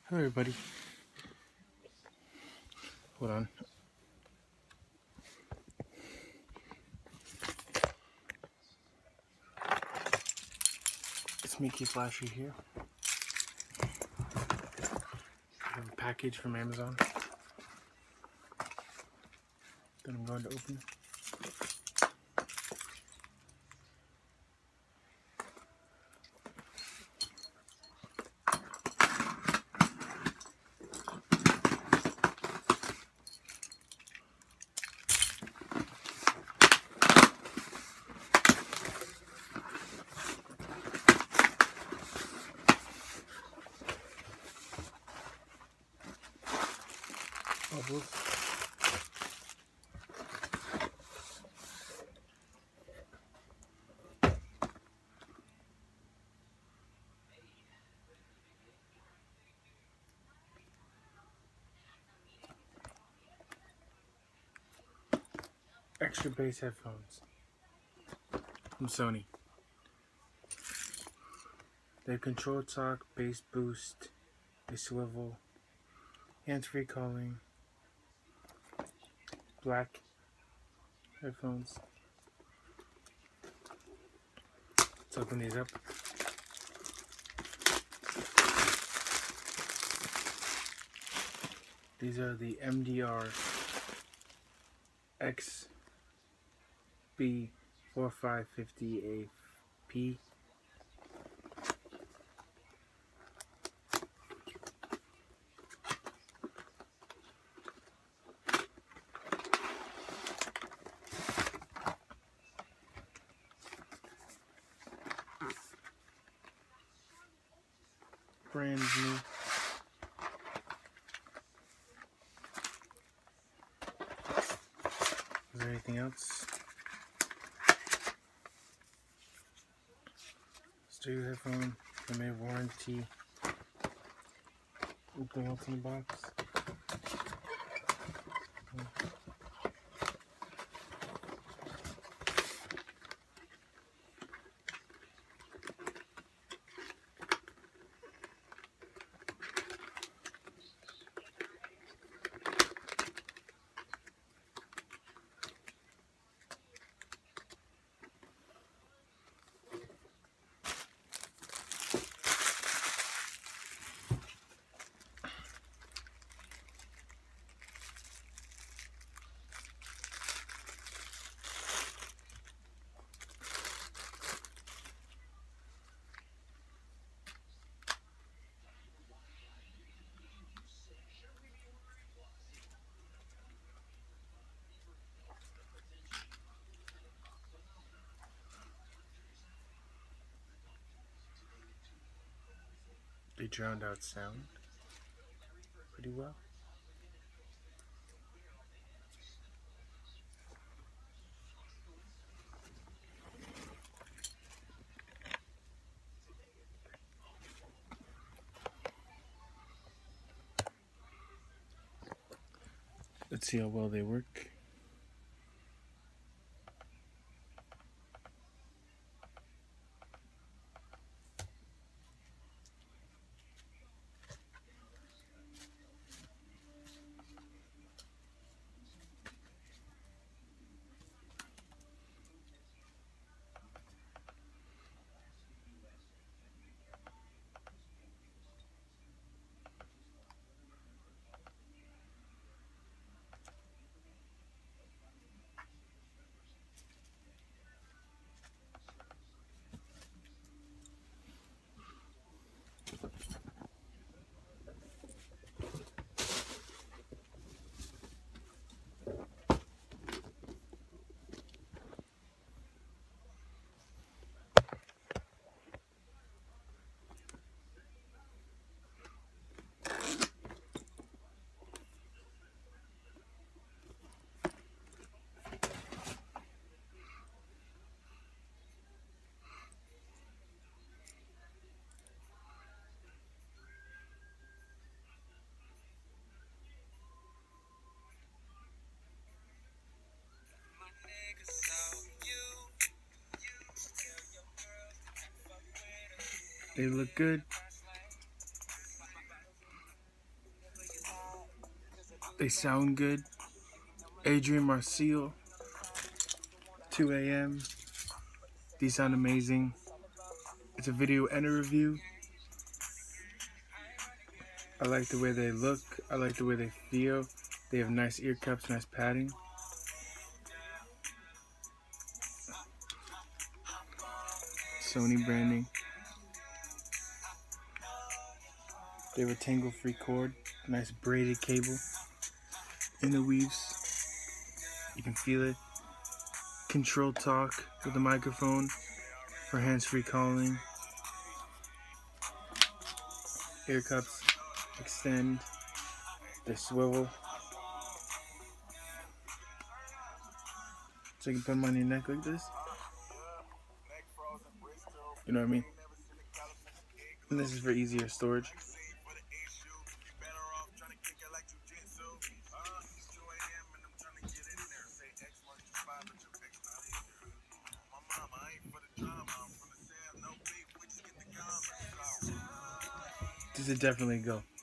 Hello everybody. Hold on. It's Mickey Flashy here. I have a package from Amazon that I'm going to open. Bubbles. Extra bass headphones from Sony. They control talk, bass boost, they swivel, hands-free calling, black headphones. Let's open these up. These are the MDR XB4550AP. Brand new. Is there anything else? Stereo headphone, limited warranty. Anything else in the box? They drowned out sound pretty well. Let's see how well they work. They look good. They sound good. Adrian Marcel, 2 a.m. These sound amazing. It's a video and a review. I like the way they look. I like the way they feel. They have nice ear cups, nice padding. Sony branding. They have a tangle-free cord. Nice braided cable. In the weaves. You can feel it. Control talk with the microphone for hands-free calling. Ear cups extend. They swivel. So you can put them on your neck like this. You know what I mean? And this is for easier storage. This is definitely a go.